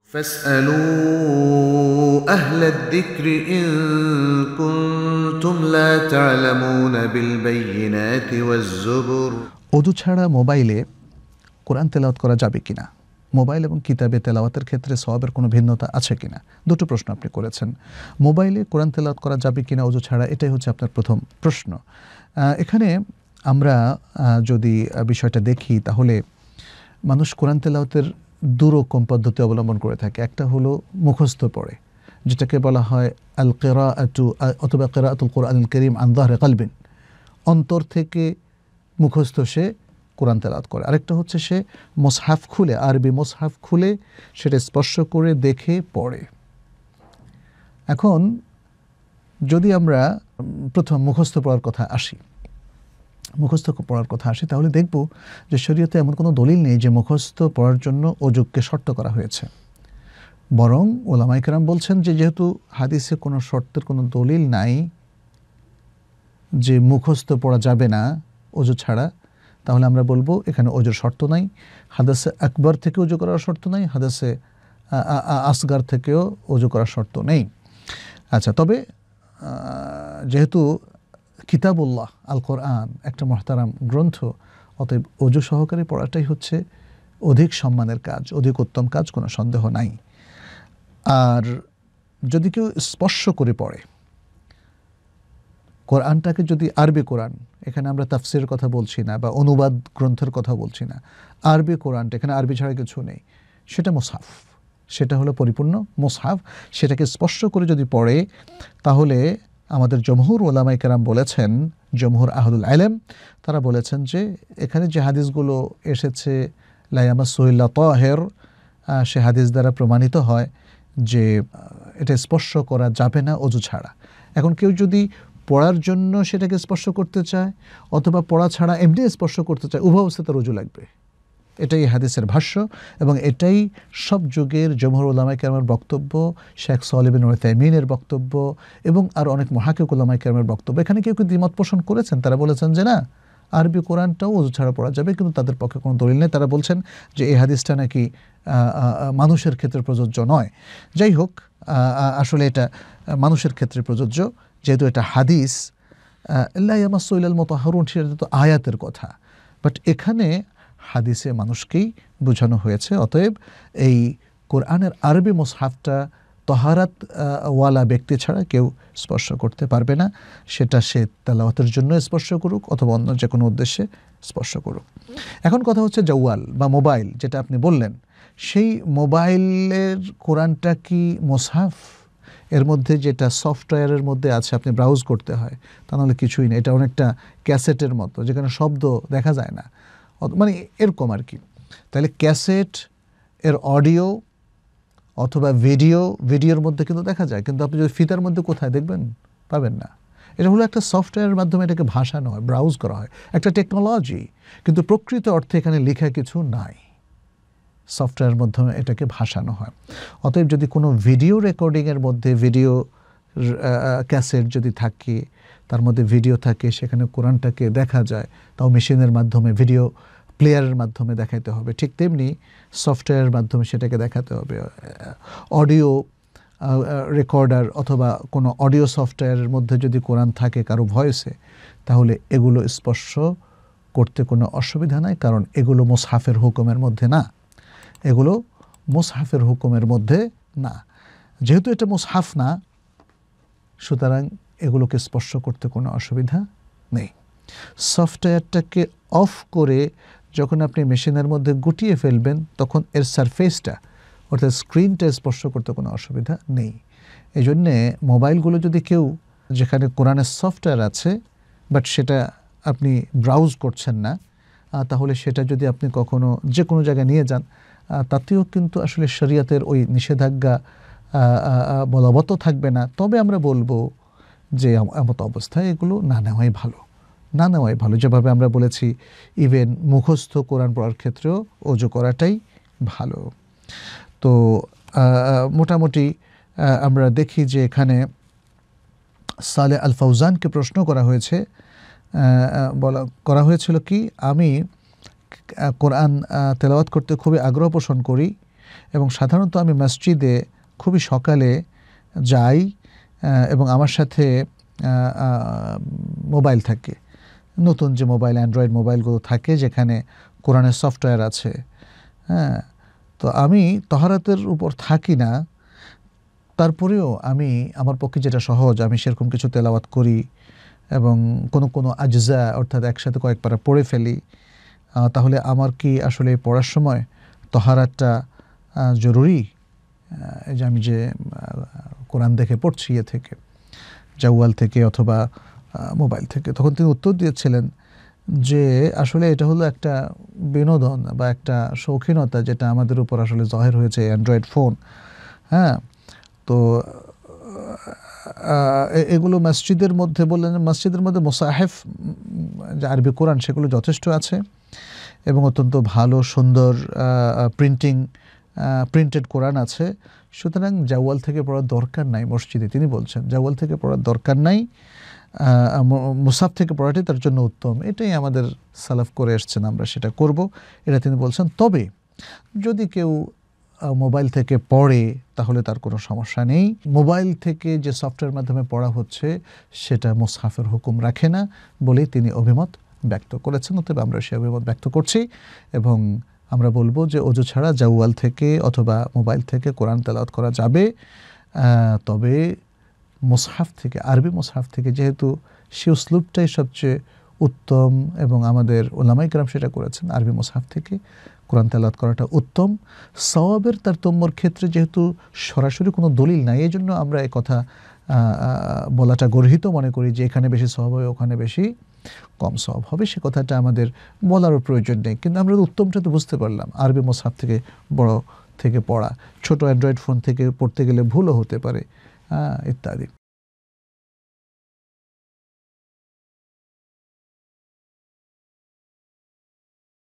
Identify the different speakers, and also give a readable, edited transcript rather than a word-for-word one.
Speaker 1: فاسألوا أهل الذكر إن كنتم لا تعلمون بالبينات والزبر
Speaker 2: ওযু ছাড়া মোবাইলে কোরআন তেলাওয়াত করা যাবে কিনা, মোবাইল এবং কিতাবে তেলাওয়াতের ক্ষেত্রে সওয়াবের কোনো ভিন্নতা আছে কিনা, দুটো প্রশ্ন আপনি করেছেন। মোবাইলে কোরআন তেলাওয়াত করা যাবে কিনা ওযু ছাড়া, এটাই হচ্ছে আপনার প্রথম প্রশ্ন। এখানে আমরা যদি বিষয়টা দেখি তাহলে মানুষ কোরআন তেলাওয়াতের দুরকম পদ্ধতি অবলম্বন করে থাকে। একটা হলো মুখস্থ পড়ে, যেটাকে বলা হয় আল কিরাআতু অথবা কিরাআতুল কুরআনুল কারীম আন যাহরি কলবিন, অন্তর থেকে মুখস্থ সে কোরআন তেলাওয়াত করে। আরেকটা হচ্ছে সে মুসহাফ খুলে, আরবি মুসহাফ খুলে সেটা স্পর্শ করে দেখে পড়ে। এখন যদি আমরা প্রথম মুখস্থ পড়ার কথা আসি, তাহলে দেখব যে শরীয়তে এমন কোনো দলিল নেই যে মুখস্থ পড়ার জন্য ওযুকে শর্ত করা হয়েছে। বরং উলামায়ে কেরাম বলছেন যে যেহেতু হাদিসে কোনো শর্তের কোনো দলিল নাই যে মুখস্থ পড়া যাবে না ওযু ছাড়া, তাহলে আমরা বলবো এখানে ওযুর শর্ত নাই। হাদাসে আকবর থেকে ওযু করার শর্ত নাই, হাদাসে আসগার থেকেও ওযু করার শর্ত নেই। আচ্ছা, তবে যেহেতু কিতাবুল্লাহ আল কোরআন একটা মুহতারাম গ্রন্থ, অতএব ওযু সহকারে পড়াটাই হচ্ছে অধিক সম্মানের কাজ, অধিক উত্তম কাজ, কোনো সন্দেহ নাই। আর যদি কেউ স্পর্শ করে পড়ে কোরআনটাকে, যদি আরবি কোরআন, এখানে আমরা তাফসিরের কথা বলছি না বা অনুবাদ গ্রন্থের কথা বলছি না, আরবি কোরআনটা, এখানে আরবি ছাড়া কিছু নেই, সেটা মুসহাফ, সেটা হলো পরিপূর্ণ মুসহাফ, সেটাকে স্পর্শ করে যদি পড়ে তাহলে আমাদের জমহুর উলামায়ে কেরাম বলেছেন, জমহুর আহলুল ইলম, তারা বলেছেন যে এখানে যে হাদিসগুলো এসেছে লা ইয়ামাসসুহু ইল্লা তাহির, সে হাদিস দ্বারা প্রমাণিত হয় যে এটা স্পর্শ করা যাবে না ওযু ছাড়া। এখন কেউ যদি পড়ার জন্য সেটাকে স্পর্শ করতে চায় অথবা পড়া ছাড়া এমনি স্পর্শ করতে চায়, উভয় অবস্থায় তার ওযু লাগবে। এটাই হাদিসের ভাষ্য এবং এটাই সব যুগের জমহুর উলামায়ে কেরামের বক্তব্য, শেখ সালেহ বিন উসাইমিনের বক্তব্য এবং আর অনেক মুহাক্কিক উলামায়ে কেরামের বক্তব্য। এখানে কেউ দ্বিমত পোষণ করেছেন, তারা বলেছেন যে না, আরবি কোরআনটাও ওযু ছাড়া পড়া যাবে, কিন্তু তাদের পক্ষে কোনো দলিল নেই। তারা বলছেন যে এই হাদিসটা নাকি মানুষের ক্ষেত্রে প্রযোজ্য নয়। যাই হোক, আসলে এটা মানুষের ক্ষেত্রে প্রযোজ্য, যেহেতু এটা হাদিস। লা ইয়ামাসসু ইল্লাল মুতাহহারুন, সেটা তো আয়াতের কথা, বাট এখানে হাদিসে মানুষকেই বোঝানো হয়েছে। অতএব এই কোরআনের আরবি মুসহাফটা তহারাত ওয়ালা ব্যক্তি ছাড়া কেউ স্পর্শ করতে পারবে না, সেটা সে তেলাওয়াতের জন্য স্পর্শ করুক অথবা অন্য যে কোনো উদ্দেশ্যে স্পর্শ করুক। এখন কথা হচ্ছে জাওয়াল বা মোবাইল, যেটা আপনি বললেন, সেই মোবাইলের কোরআনটা কি মুসহাফ? এর মধ্যে যেটা সফটওয়্যারের মধ্যে আছে, আপনি ব্রাউজ করতে হয়, তা নাহলে কিছুই না। এটা অনেকটা ক্যাসেটের মতো, যেখানে শব্দ দেখা যায় না, মানে এরকম আর কি। তাহলে ক্যাসেট এর অডিও অথবা ভিডিওর মধ্যে কিন্তু দেখা যায়, কিন্তু আপনি যদি ফিতার মধ্যে কোথায় দেখবেন, পাবেন না। এটা হলো একটা সফটওয়্যারের মাধ্যমে এটাকে ভাসানো হয়, ব্রাউজ করা হয়, একটা টেকনোলজি, কিন্তু প্রকৃত অর্থে এখানে লেখা কিছু নাই, সফটওয়্যারের মাধ্যমে এটাকে ভাসানো হয়। অতএব যদি কোনো ভিডিও রেকর্ডিংয়ের মধ্যে, ভিডিও ক্যাসেট যদি থাকে, তার মধ্যে ভিডিও থাকে, সেখানে কোরআনটাকে দেখা যায়, তাও মেশিনের মাধ্যমে, ভিডিও প্লেয়ারের মাধ্যমে দেখাতে হবে। ঠিক তেমনি সফটওয়্যারের মাধ্যমে সেটাকে দেখাতে হবে। অডিও রেকর্ডার অথবা কোনো অডিও সফটওয়্যারের মধ্যে যদি কোরআন থাকে কারো ভয়েসে, তাহলে এগুলো স্পর্শ করতে কোনো অসুবিধা নাই, কারণ এগুলো মুসহাফের হুকুমের মধ্যে না, এগুলো মুসহাফের হুকুমের মধ্যে না। যেহেতু এটা মুসহাফ না, সুতরাং এগুলোকে স্পর্শ করতে কোনো অসুবিধা নেই। সফটওয়্যারটাকে অফ করে যখন আপনি মেশিনের মধ্যে গুটিয়ে ফেলবেন, তখন এর সারফেসটা অর্থাৎ স্ক্রিনটা স্পর্শ করতে কোনো অসুবিধা নেই। এই জন্যে মোবাইলগুলো যদি কেউ, যেখানে কোরআনের সফটওয়্যার আছে বাট সেটা আপনি ব্রাউজ করছেন না, তাহলে সেটা যদি আপনি কখনো যে কোনো জায়গায় নিয়ে যান, তাতেও কিন্তু আসলে শরীয়তের ওই নিষেধাজ্ঞা বলবৎ থাকবে না। তবে আমরা বলবো যে এমত অবস্থায় এগুলো না নেওয়াই ভালো, যেভাবে আমরা বলেছি ইভেন মুখস্থ কোরআন পড়ার ক্ষেত্রেও ওযু করাটাই ভালো। তো মোটামুটি আমরা দেখি যে এখানে সালেহ আল ফাউজানকে প্রশ্ন করা হয়েছিল কি, আমি কোরআন তেলাওয়াত করতে খুবই আগ্রহ পোষণ করি, এবং সাধারণত আমি মসজিদে খুবই সকালে যাই এবং আমার সাথে মোবাইল থাকে, নতুন যে মোবাইল অ্যান্ড্রয়েড মোবাইলগুলো থাকে যেখানে কোরআনের সফটওয়্যার আছে। হ্যাঁ, তো আমি তহারাতের উপর থাকি না, তারপরেও আমি আমার পক্ষে যেটা সহজ আমি সেরকম কিছু তেলাওয়াত করি এবং কোনো আজজা অর্থাৎ একসাথে কয়েক পারা পড়ে ফেলি। তাহলে আমার কি আসলে পড়ার সময় তহারাতটা জরুরি? এই যে আমি যে কোরআন দেখে পড়ছি ইয়ে থেকে, জাওয়াল থেকে অথবা মোবাইল থেকে, তখন তিনি উত্তর দিয়েছিলেন যে আসলে এটা হলো একটা বিনোদন বা একটা শৌখিনতা যেটা আমাদের উপর আসলে জাহির হয়েছে অ্যান্ড্রয়েড ফোন। হ্যাঁ, তো এগুলো মসজিদের মধ্যে বললেন, মসজিদের মধ্যে মোসাহেফ যে আরবি কোরআন সেগুলো যথেষ্ট আছে এবং অত্যন্ত ভালো সুন্দর প্রিন্টেড কোরআন আছে। সুতরাং জাওয়াল থেকে পড়ার দরকার নাই মসজিদে, তিনি বলছেন জাওয়াল থেকে পড়ার দরকার নাই, মুসাফ থেকে পড়াটাই তার জন্য উত্তম। এটাই আমাদের সালাফ করে এসছেন, আমরা সেটা করব, এটা তিনি বলছেন। তবে যদি কেউ মোবাইল থেকে পড়ে তাহলে তার কোনো সমস্যা নেই। মোবাইল থেকে যে সফটওয়্যার মাধ্যমে পড়া হচ্ছে সেটা মুসহাফের হুকুম রাখে না বলেই তিনি অভিমত ব্যক্ত করেছেন। তবে আমরা সেই অভিমত ব্যক্ত করছি এবং আমরা বলবো যে অজু ছাড়া জাওয়াল থেকে অথবা মোবাইল থেকে কোরআন তেলাওয়াত করা যাবে, তবে মুসহাফ থেকে, আরবি মুসহাফ থেকে, যেহেতু সে উসলুবটাই সবচেয়ে উত্তম এবং আমাদের ওলামায়ে কেরাম সেটা করেছেন, আরবি মুসহাফ থেকে কোরআন তেলাওয়াত করাটা উত্তম। সওয়াবের তারতম্যর ক্ষেত্রে যেহেতু সরাসরি কোনো দলিল নাই, এই জন্য আমরা এই কথা বলাটা গর্হিত মনে করি যে এখানে বেশি সওয়াব হবে ওখানে বেশি কম সওয়াব হবে, সে কথাটা আমাদের বলারও প্রয়োজন নেই। কিন্তু আমরা উত্তমটা তো বুঝতে পারলাম, আরবি মুসহাফ থেকে বড় থেকে পড়া, ছোট অ্যান্ড্রয়েড ফোন থেকে পড়তে গেলে ভুলও হতে পারে ইত্যাদি।